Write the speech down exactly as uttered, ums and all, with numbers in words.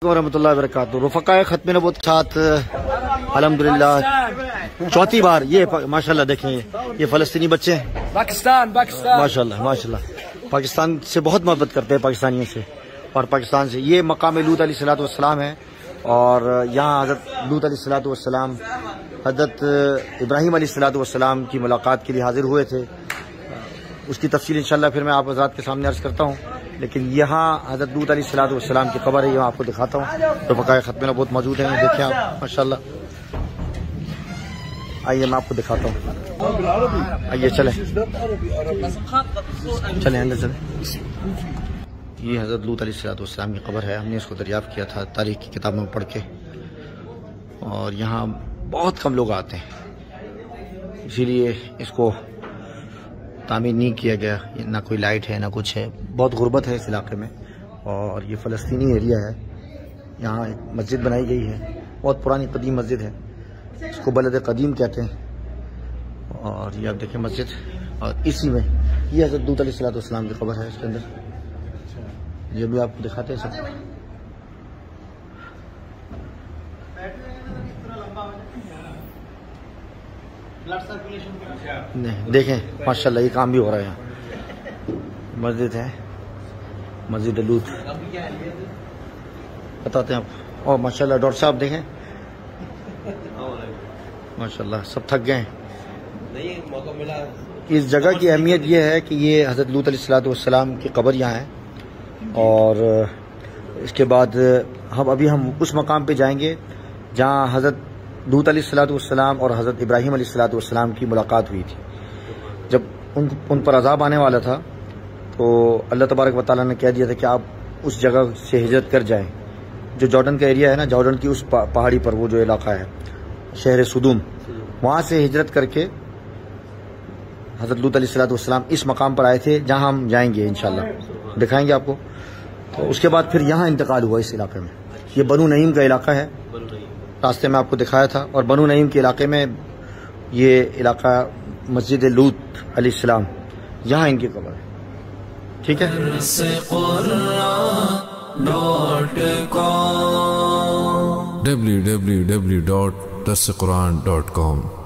ورحمۃ اللہ وبرکاتہ. رفقائے ختم نبوت کے ساتھ الحمدللہ چوتھی بار یہ ماشاءاللہ دیکھیں یہ فلسطینی بچے ہیں پاکستان پاکستان ماشاءاللہ ماشاءاللہ پاکستان سے بہت محبت کرتے ہیں پاکستانیوں سے اور پاکستان سے. یہ مقام لوط علیہ الصلوۃ والسلام ہے اور یہاں حضرت لوط علیہ الصلوۃ والسلام حضرت ابراہیم علیہ الصلوۃ والسلام کی ملاقات کے لیے حاضر ہوئے تھے. اس کی تفصیل انشاءاللہ پھر میں آپ حضرات کے سامنے عرض کرتا ہوں. لیکن یہاں حضرت لوط علیہ الصلوۃ والسلام کی قبر ہے, یہ آپ کو دکھاتا ہوں. تو بقائے ختم نبوت موجود ہیں, دیکھیں آپ ماشاءاللہ. آئیے میں آپ کو دکھاتا ہوں. آئیے چلیں چلیں اندر چلیں. یہ حضرت لوط علیہ الصلوۃ والسلام کی قبر ہے. ہم نے اس کو دریافت کیا تھا تاریخ کی کتابوں میں پڑھ کے, اور یہاں بہت کم لوگ آتے ہیں, اسی لیے اس کو تعمیر نہیں کیا گیا. نہ کوئی لائٹ ہے نہ کچھ ہے, بہت غربت ہے اس علاقے میں. اور یہ فلسطینی ایریا ہے. یہاں ایک مسجد بنائی گئی ہے, بہت پرانی قدیم مسجد ہے, اس کو بلد قدیم کہتے ہیں. اور یہ آپ دیکھیں مسجد, اور اسی میں یہ حضرت لوط علیہ الصلوۃ والسلام کی قبر ہے. اس کے اندر یہ بھی آپ کو دکھاتے ہیں سب. نہیں دیکھیں ماشاءاللہ یہ کام بھی ہو رہا ہے. یہاں مسجد ہے, مسجد لوط بتاتے ہیں آپ. اور ماشاءاللہ ڈاکٹر صاحب دیکھیں ماشاءاللہ سب تھک گئے ہیں. اس جگہ کی اہمیت یہ ہے کہ یہ حضرت لوط علیہ الصلوۃ والسلام کی قبر یہاں ہے. اور اس کے بعد ہم ابھی ہم اس مقام پہ جائیں گے جہاں حضرت لوط علیہ الصلوۃ والسلام اور حضرت ابراہیم علیہ الصلوۃ والسلام کی ملاقات ہوئی تھی. جب ان ان پر عذاب آنے والا تھا تو اللہ تبارک و تعالیٰ نے کہہ دیا تھا کہ آپ اس جگہ سے ہجرت کر جائیں, جو جارڈن کا ایریا ہے نا, جارڈن کی اس پہاڑی پر وہ جو علاقہ ہے شہر سدوم, وہاں سے ہجرت کر کے حضرت لوط علیہ الصلوۃ والسلام اس مقام پر آئے تھے جہاں ہم جائیں گے انشاءاللہ, دکھائیں گے آپ کو. تو اس کے بعد پھر یہاں انتقال ہوا اس علاقے میں. یہ بنو نعیم کا علاقہ ہے, راستے میں آپ کو دکھایا تھا. اور بنو نعیم کے علاقے میں یہ علاقہ مسجد لوط علیہ السلام, یہاں ان کی قبر ہے. ٹھیک ہے. ڈبلیو ڈبلیو ڈبلیو ڈاٹ درس قرآن ڈاٹ کام